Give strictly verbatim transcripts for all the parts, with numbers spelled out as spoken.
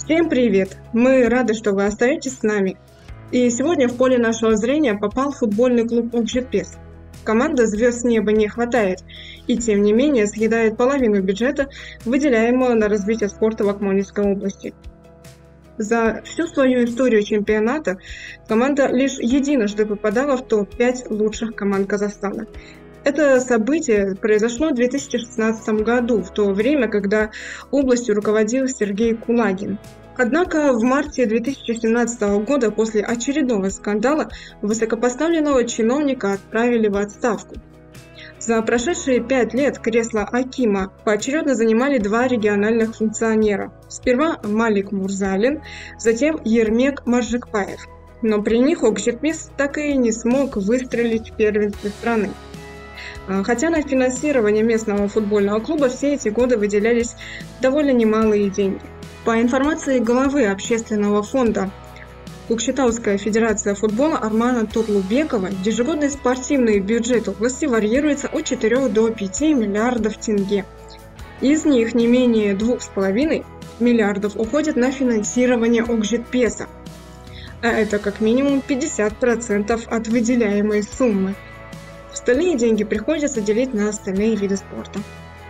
Всем привет! Мы рады, что вы остаетесь с нами. И сегодня в поле нашего зрения попал футбольный клуб «Окжетпес». Команда звезд с неба не хватает, и тем не менее съедает половину бюджета, выделяемого на развитие спорта в Акмолинской области. За всю свою историю чемпионата команда лишь единожды попадала в топ пять лучших команд Казахстана. Это событие произошло в две тысячи шестнадцатом году, в то время, когда областью руководил Сергей Кулагин. Однако в марте две тысячи семнадцатого года после очередного скандала высокопоставленного чиновника отправили в отставку. За прошедшие пять лет кресло акима поочередно занимали два региональных функционера. Сперва Малик Мурзалин, затем Ермек Маржикпаев. Но при них Окжетпес так и не смог выстрелить в первенстве страны. Хотя на финансирование местного футбольного клуба все эти годы выделялись довольно немалые деньги. По информации главы общественного фонда Кокшетауская федерация футбола Армана Турлубекова, ежегодный спортивный бюджет области варьируется от четырёх до пяти миллиардов тенге. Из них не менее двух с половиной миллиардов уходит на финансирование Окжетпеса, а это как минимум пятьдесят процентов от выделяемой суммы. Остальные деньги приходится делить на остальные виды спорта.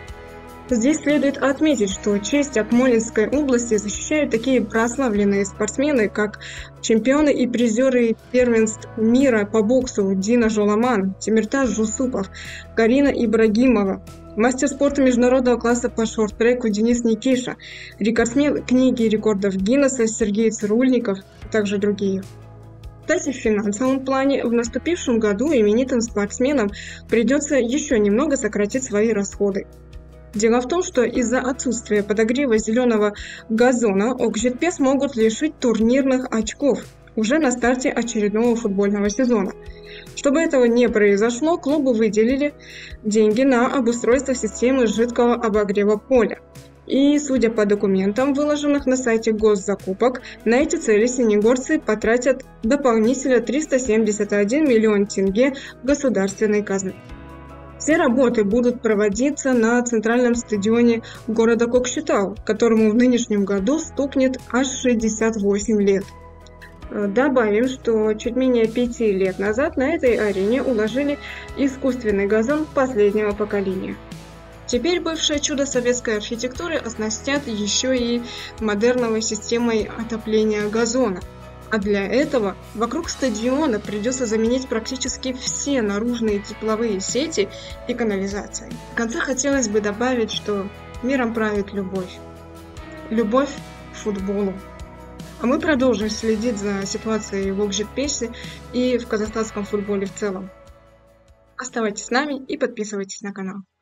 Здесь следует отметить, что честь Акмолинской области защищают такие прославленные спортсмены, как чемпионы и призеры первенств мира по боксу Дина Жоламан, Тимиртаз Жусупов, Карина Ибрагимова, мастер спорта международного класса по шорт-треку Денис Никиша, рекордсмен книги рекордов Гиннесса Сергей Цирульников, а также другие. Кстати, в финансовом плане в наступившем году именитым спортсменам придется еще немного сократить свои расходы. Дело в том, что из-за отсутствия подогрева зеленого газона Окжетпес могут лишить турнирных очков уже на старте очередного футбольного сезона. Чтобы этого не произошло, клубу выделили деньги на обустройство системы жидкого обогрева поля. И, судя по документам, выложенных на сайте госзакупок, на эти цели синегорцы потратят дополнительно триста семьдесят один миллион тенге государственной казны. Все работы будут проводиться на центральном стадионе города Кокшетау, которому в нынешнем году стукнет аж шестьдесят восемь лет. Добавим, что чуть менее пяти лет назад на этой арене уложили искусственный газон последнего поколения. Теперь бывшее чудо советской архитектуры оснастят еще и модерновой системой отопления газона. А для этого вокруг стадиона придется заменить практически все наружные тепловые сети и канализации. В конце хотелось бы добавить, что миром правит любовь. Любовь к футболу. А мы продолжим следить за ситуацией в Окжетпесе и в казахстанском футболе в целом. Оставайтесь с нами и подписывайтесь на канал.